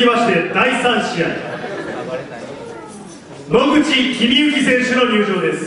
きまして第3試合、野口公之選手の入場です。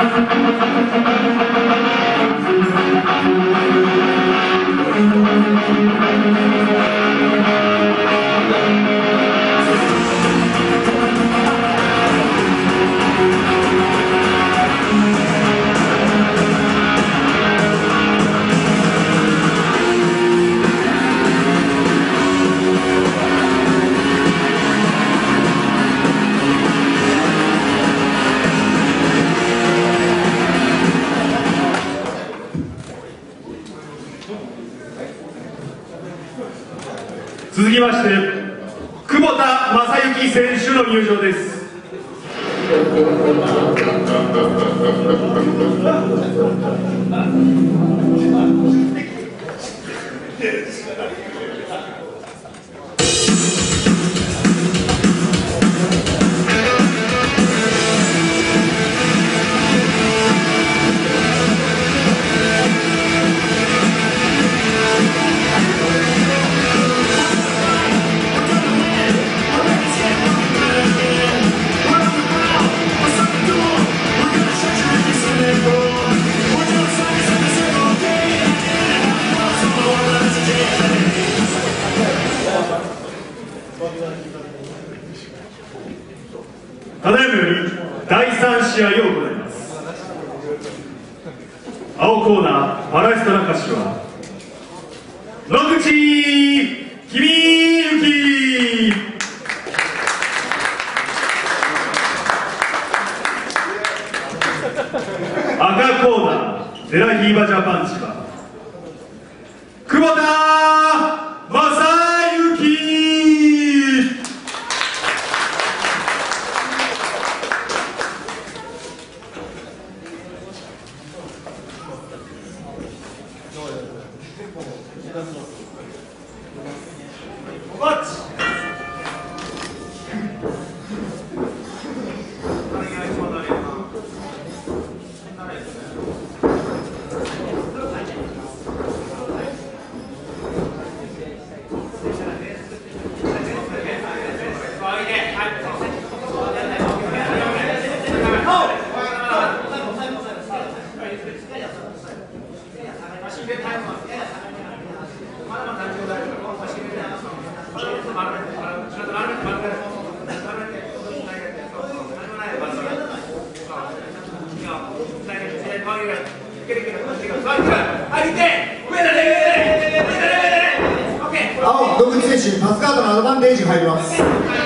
続きまして久保田正幸選手の入場です。ただいまより第3試合を行います。青コーナーパラエストラ歌手は野口公之。赤コーナーデラヒーバジャパンチは久保田正幸。 青、野口選手、パスカードのアドバンテージが入ります。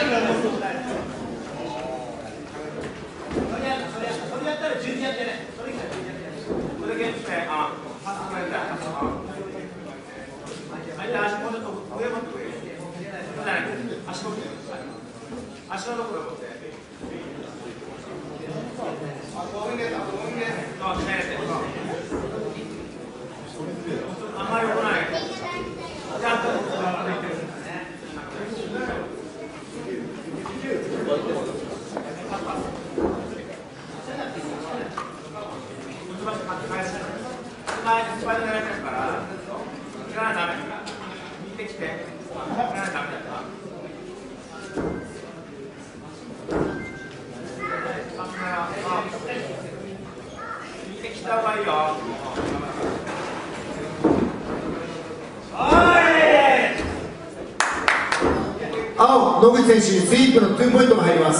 青、野口選手、スイープの2ポイントが入ります。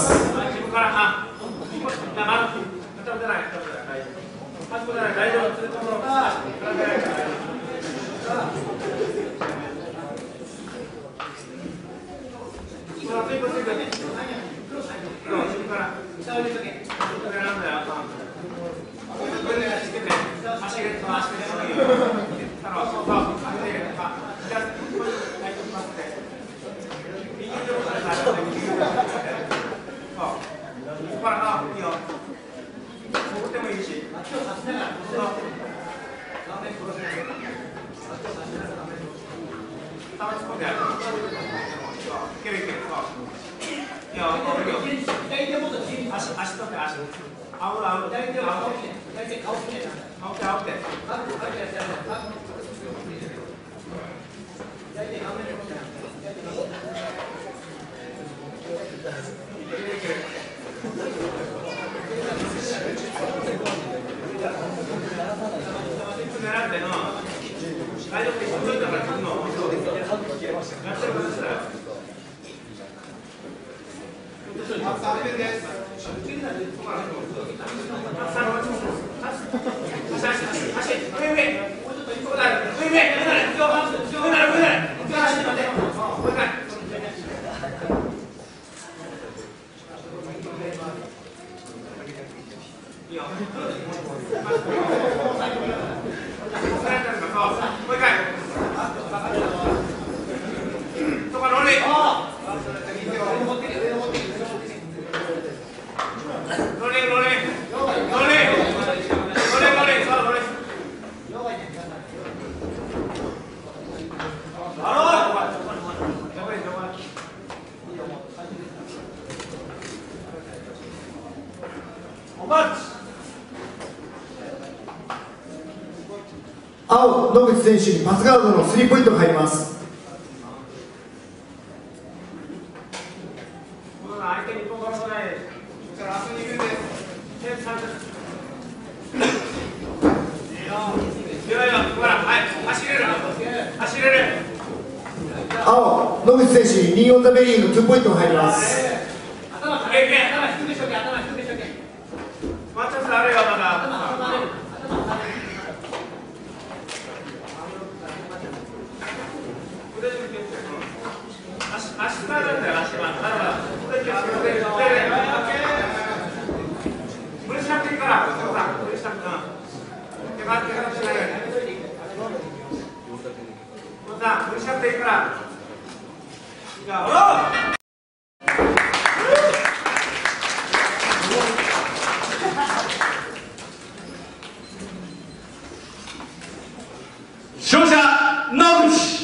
青、野口選手にパスガードのスリーポイントが入ります。青、野口選手にニーオンザベリーの2ポイントが入ります。 勝者野口。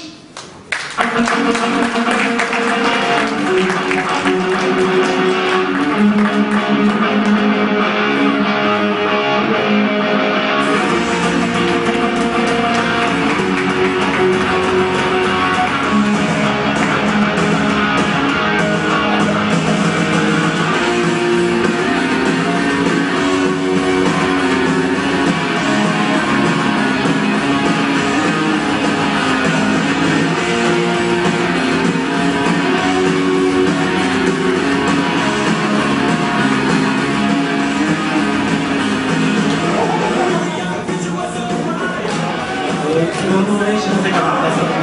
昨日の練習の成果が出せた